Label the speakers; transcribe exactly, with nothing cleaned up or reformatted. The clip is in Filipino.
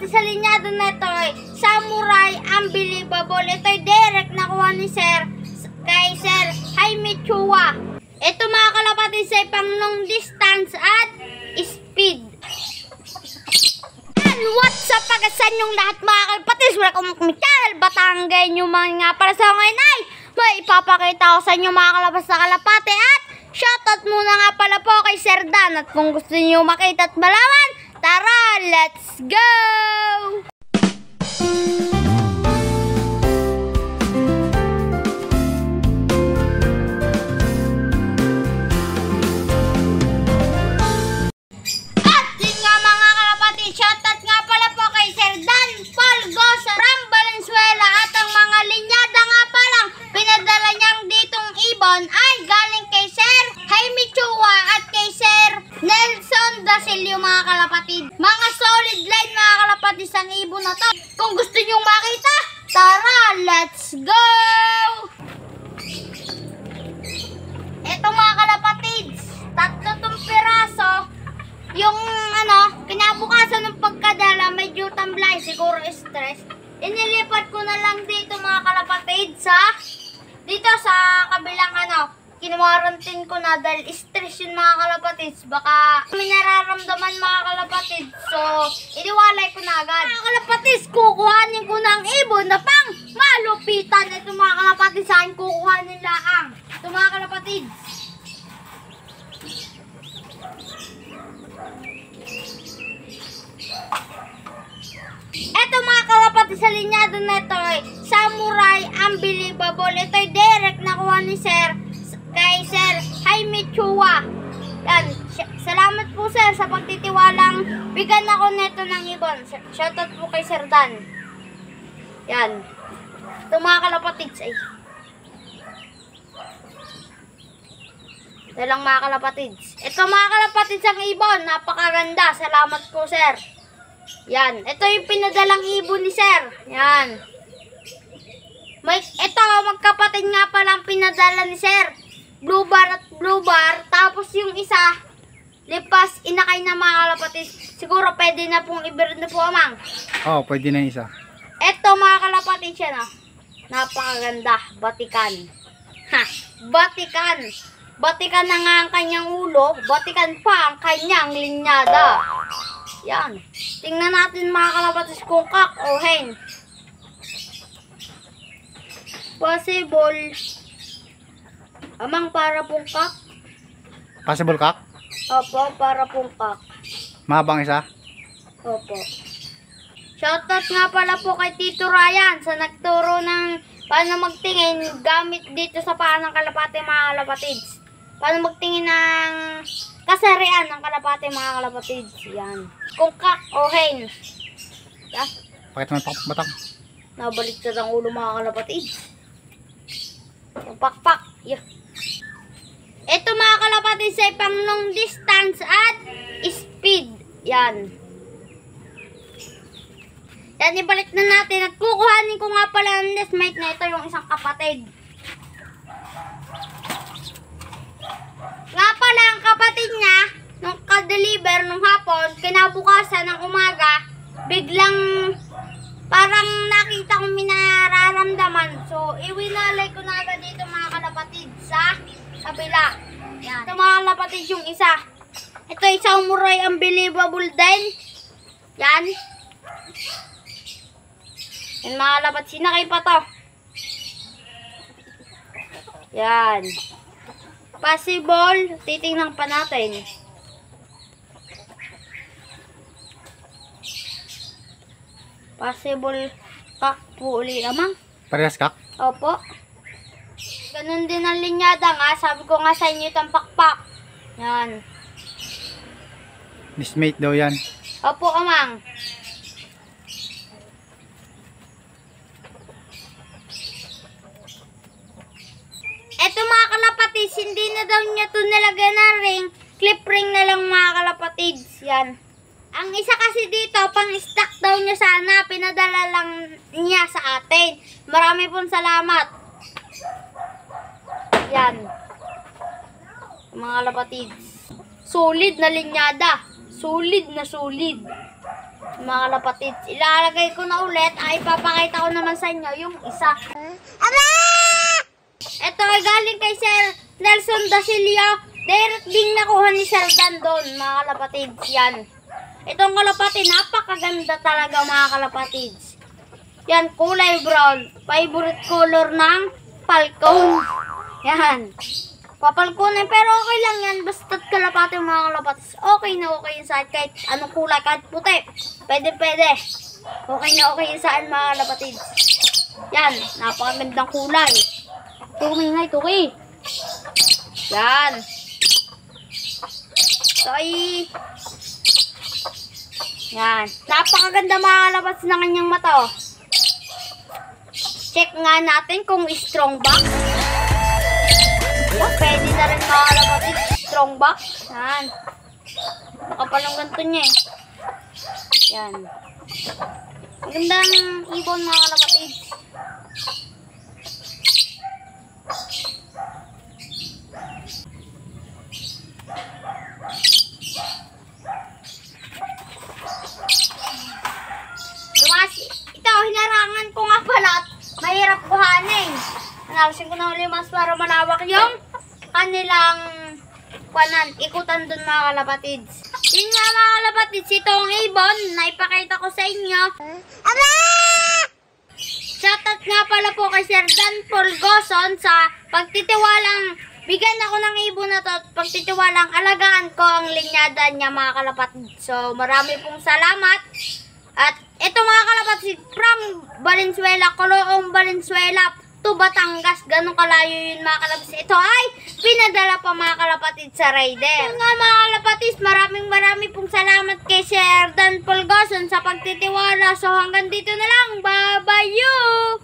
Speaker 1: kalapati sa linyado na ito ay Samurai Unbelievable. Ito ay direct nakuha ni Sir kay Sir Jaime Chua. Ito mga kalapati sa pang long distance at speed. And what's up sa inyong lahat mga kalapati? Welcome to my channel, Batanggay nyo mga para sa ngayon ay may ipapakita ko sa inyo mga kalabas na kalapati at shoutout muna nga pala po kay Sir Dan. At kung gusto niyo makita at malaman, tara, let's go! At yun nga mga kalapati, shoutout nga pala po kay Sir Dan Polgo sa Ram Valenzuela. At ang mga linyada nga palang pinadala niyang ditong ibon ay galing kay Sir Jaime Chua at kay Sir Nelson Dasilio mga kalapatid. Mga solid line mga kalapatid sa ibon na to. Kung gusto nyong makita, tara, let's go! Eto mga kalapatid, tatlo tong piraso. Yung ano, kinabukasan ng pagkadala, medyo tamblay, siguro stress. Inilipat ko na lang dito mga kalapatid sa dito sa kabilang ano, kinuwarantin ko na dahil stress yun mga kalapatids. Baka may nararamdaman mga kalapatids. So, iniwalay ko na agad. Mga kalapatids, kukuhanin ko ng ibon na pang malupitan. Ito mga kalapatids, saan kukuhanin laang. Ito mga kalapatids. Ito mga kalapatids sa linyado na ito ay Samurai Unbelievable. Ito ay direct nakuha ni Sir kay Sir Jaime Chua. Yan. Salamat po sir sa pagtitiwalang bigyan ako neto ng ibon. Shoutout po kay Sir Dan. Yan. Ito mga kalapatids ay. Ito lang mga kalapatids. Ito mga kalapatids ang ibon. Napakaganda. Salamat po sir. Yan. Ito yung pinadalang ibon ni Sir. Yan. May, ito magkapatid nga palang pinadala ni Sir. Blue bar at blue bar. Tapos yung isa, lipas, inakay na mga kalapatid. Siguro pwede na pong i-bird na po amang.
Speaker 2: Oo, oh, pwede na yung isa.
Speaker 1: Ito mga kalapatid siya na. Napakaganda. Batikan. Ha, batikan. Batikan na nga ang kanyang ulo. Batikan pa ang kanyang linyada. Yan. Tingnan natin mga kalapatid kung kak o hen. Possible. Amang para pong kak.
Speaker 2: Possible kak?
Speaker 1: Opo, para pong kak.
Speaker 2: Mahabang isa?
Speaker 1: Opo. Shoutout nga pala po kay Tito Ryan sa nagturo ng paano magtingin gamit dito sa paan ng kalapati mga kalapatids. Paano magtingin ng kasarian ng kalapati mga kalapatids. Yan. Kung kak o hen. Yan.
Speaker 2: Pakita naman pakpak batang.
Speaker 1: Nabalik sa ang ulo mga kalapatids. Yung pakpak. Yeah. Ito mga kalapatids ay pang long distance at speed. Yan. Yan, ibalik na natin. At kukuhanin ko nga pala ng nestmate na ito yung isang kapatid. Nga pala ang kapatid niya, nung ka-deliver nung hapon, kinabukasan ng umaga, biglang parang nakita kong minararamdaman. So, iwinalay ko na agad dito mga kalapatid sa kabila. Yan. Ito mga kalapatid yung isa. Ito ay Samurai Unbelievable din. Yan. Yan mga kalapatid. Sinakay pa to. Yan. Possible. Titingnan pa natin. Possible kak po uli amang.
Speaker 2: Parehas kak?
Speaker 1: Opo. Ganun din ang linyada nga. Sabi ko nga sa inyo itong pakpak. Yan.
Speaker 2: Nestmate daw yan.
Speaker 1: Opo amang. Eto mga kalapatids, hindi na daw niya ito nilagyan ng ring. Clip ring na lang mga kalapatids. Yan. Ang isa kasi dito, pang stock daw niya sana. Pinadala lang niya sa atin. Marami pong salamat. Yan. Mga kalapatids. Solid na linyada. Solid na solid. Mga kalapatids, ilalagay ko na ulit. Ay, ipapakita ko naman sa inyo yung isa. Aba! Ito ay galing kay Sir Nelson Dasilio. Direct ding nakuha ni Sir Dan doon, mga kalapatids. Yan. Itong kalapati, napakaganda talaga mga kalapatids. Yan, kulay brown. Favorite color ng Falcon. Yan. Papalkunan, pero okay lang yan. Basta't kalapati mga kalapatids. Okay na okay yung saan. Kahit anong kulay, kahit puti. Pwede, pwede. Okay na okay yung saan mga kalapatids. Yan, napakagandang kulay. Tuki nga, tuki. Yan. So, ay... Yan. Napakaganda mga kalapatids ng kanyang mata, oh. Check nga natin kung strong ba. Oh, pwede na rin mga kalapatids. Strong ba? Yan. Nakapalang ganito niya, eh. Yan. Magandang ibon mga kalapatids. Lumasi. Ito, hinarangan ko nga pala at mahirap kuhanin. Analisin ko na ulit mas para malawak yung kanilang panan, ikutan dun mga kalapatids. Yun nga mga kalapatids, itong ibon na ipakita ko sa inyo. Aba! Shoutout nga pala po kay Sir Dan Polgoson sa pagtitiwalang bigyan ako ng ibon na to at pagtitiwalang alagaan ko ang linyada niya mga kalapatids. So marami pong salamat. At ito mga kalapatids, from Valenzuela, Coloong Valenzuela to Batangas, ganun kalayo yun mga kalapatids. Ito ay pinadala pa mga kalapatids sa rider. Yun nga mga kalapatids, maraming maraming pong salamat kay Sir Dan Polgoson sa pagtitiwala. So hanggang dito na lang, bye bye you!